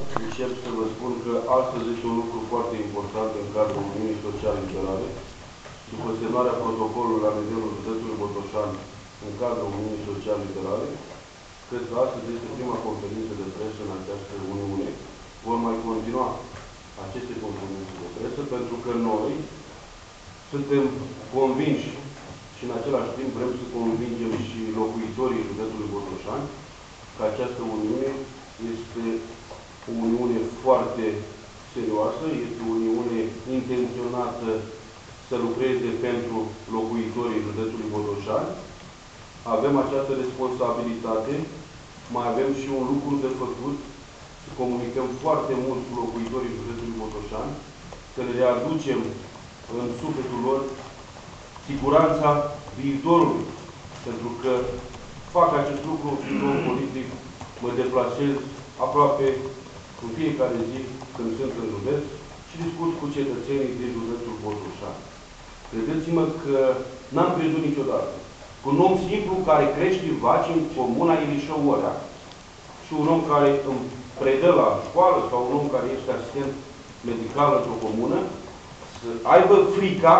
încep să vă spun că astăzi este un lucru foarte important în cadrul Uniunii Social-Liberale. După semnarea protocolului la nivelul județului Botoșani în cadrul Uniunii Social-Liberale, cred că astăzi este prima conferință de presă în această Uniune. Vor mai continua aceste conferințe de presă, pentru că noi suntem convinși și în același timp vrem să convingem și locuitorii județului Botoșani că această Uniune este o Uniune foarte serioasă, este o Uniune intenționată să lucreze pentru locuitorii județului Botoșani. Avem această responsabilitate, mai avem și un lucru de făcut, să comunicăm foarte mult cu locuitorii județului Botoșani, să le readucem în sufletul lor siguranța viitorului. Pentru că fac acest lucru fiind om politic, mă deplasez aproape în fiecare zi când sunt în județ și discut cu cetățenii din județul Botoșani. Credeți-mă că n-am crezut niciodată că un om simplu care crește vaci în comuna Ilișău Orea și un om care îmi predă la școală sau un om care este asistent medical într-o comună să aibă frica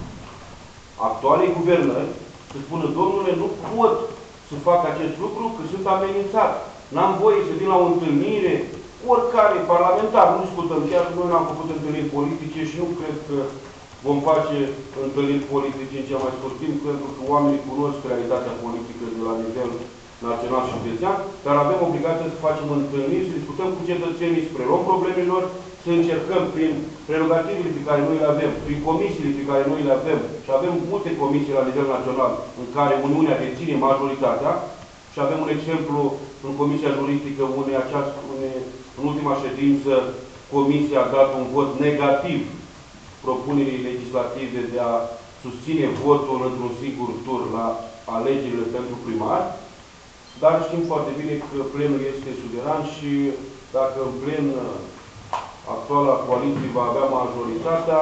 actualei guvernări să spună: domnule, nu pot să fac acest lucru, că sunt amenințat. N-am voie să vin la o întâlnire, oricare parlamentar, nu discutăm, chiar noi n-am făcut întâlniri politice și nu cred că vom face întâlniri politice în cel mai scurt timp, pentru că oamenii cunosc realitatea politică de la nivel național și județean, dar avem obligația să facem întâlniri, să discutăm cu cetățenii, să preluăm problemelor, să încercăm prin prerogativele pe care noi le avem, prin comisiile pe care noi le avem, și avem multe comisii la nivel național în care Uniunea deține majoritatea, și avem un exemplu în Comisia Juridică, unde în ultima ședință Comisia a dat un vot negativ propunerii legislative de a susține votul într-un singur tur la alegerile pentru primar, dar știm foarte bine că plenul este suveran și dacă în plen actuala coaliție va avea majoritatea,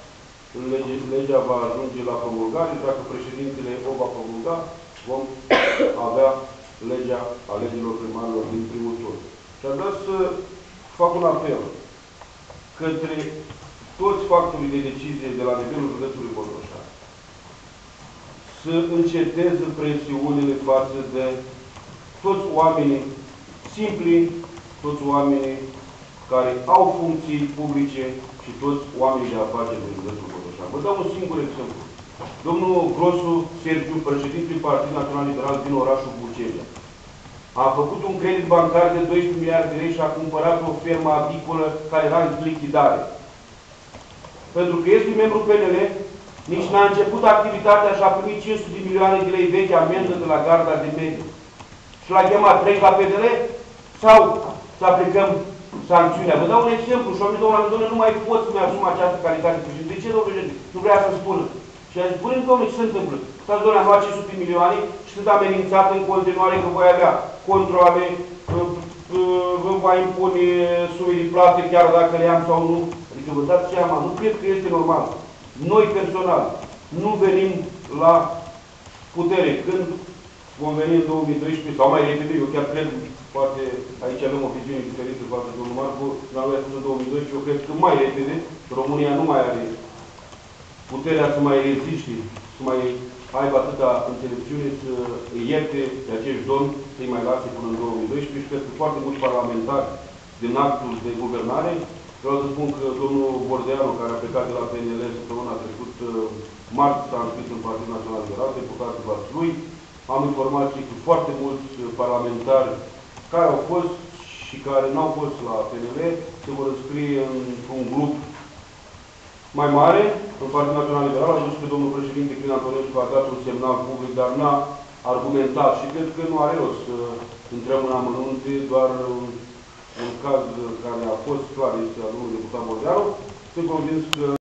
legea va ajunge la promulgare. Dacă președintele o va promulga, vom avea legea alegerilor primarilor din primul tur. Și aș vrea să fac un apel către toți factorii de decizie de la nivelul județului Botoșani să înceteze presiunile față de toți oamenii simpli, toți oamenii care au funcții publice și toți oamenii de afaceri din județul Botoșani. Vă dau un singur exemplu. Domnul Grosu Sergiu, președintele Partidului Național Liberal din orașul Bucegea, a făcut un credit bancar de 12 miliarde de lei și a cumpărat o fermă avicolă care era în lichidare. Pentru că este membru PNL, nici n-a început activitatea și a primit 500 de milioane de lei vechi amendă de la Garda de Mediu. Și l-a chemat: treci la PDL sau să aplicăm sancțiunea? Vă dau un exemplu. Și am zis: domnule, nu mai pot să-mi asum această calitate. De ce, domnule, nu vrea să spună? Și a zis: spune-mi, domnule, ce se întâmplă? Stați, domnule, am luat 500 de milioane și sunt amenințat în continuare că voi avea controle, vă va impune sume de plate chiar dacă le am sau nu. Adică vă dați seama, nu cred că este normal. Noi personal nu venim la putere. Când vom veni în 2012 sau mai repede, eu chiar cred, poate aici avem o viziune diferită față de domnul Marcu, la noi a spus în 2012, eu cred că mai repede, România nu mai are puterea să mai reziste, să mai aibă atâta înțelepciune să îi ierte pe acești domni, să-i mai lase până în 2012 și cred că foarte mulți parlamentari din actul de guvernare. Vreau să spun că domnul Bordeanu, care a plecat de la PNL săptămâna trecută, marți s-a înscris în Partidul Național Liberal, deputatul Vaslui. Am informații cu foarte mulți parlamentari care au fost și care n-au fost la PNL, se vor înscrie într-un grup mai mare în Partidul Național Liberal. Am văzut că domnul președinte Crin Antonescu a dat un semnal public, dar n-a argumentat și cred că nu are rost să intrăm în amănunte, doar un caz care a fost clar este al domnului deputat Bordeanu. Sunt convins că